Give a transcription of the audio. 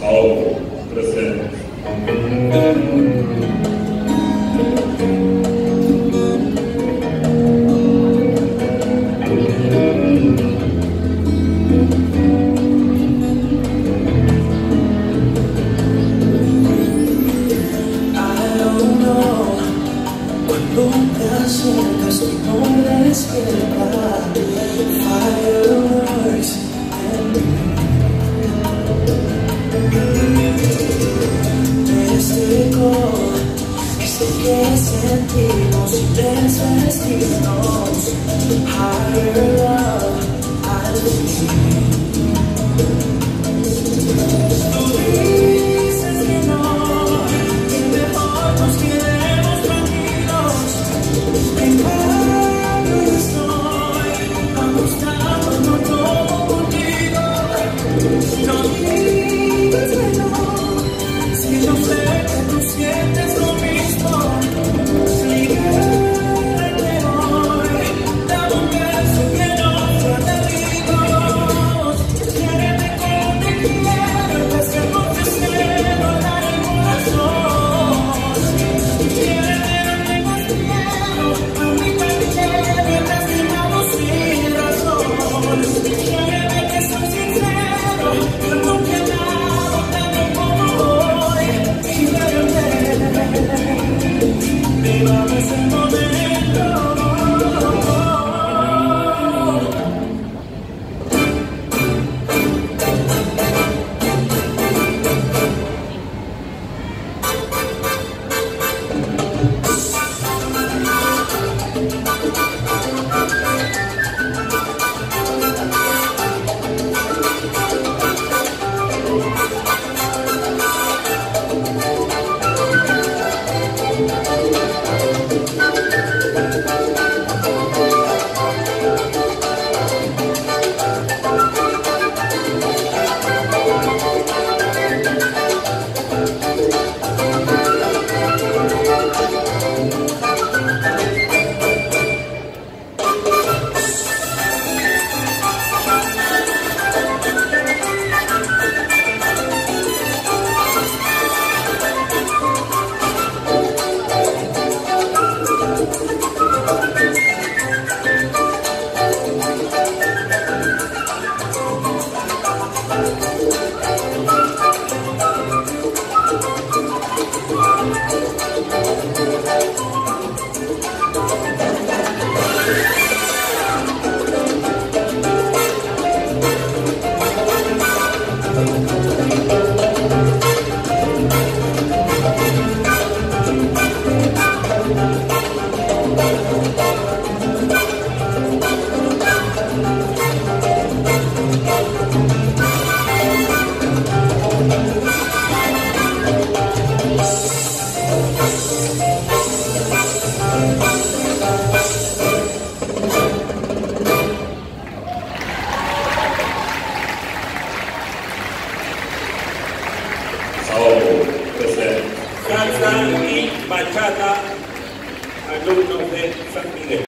Ahora, presente. Cuando te acercas mi nombre despierta, fireworks en mí. Desde que sentimos intensos destinos, higher love al fin. Tú dices que no, que mejor nos quedemos tranquilos. En cambio yo estoy ajustando todo contigo. No digas que no, si yo sé que tú sientes lo mismo. Sigue hoy, dame un beso que no sea de amigos. Quiéreme como te quiero, que esta noche cielo dar el corazón. Quiéreme donde más quiero, a mí también me lastimamos sin razón. Quiéreme que soy sincero, yo nunca he dado tanto como hoy. Quiéreme, vivamos el momento. Ahora, presente. Salsa y bachata, alumnos de San Miguel.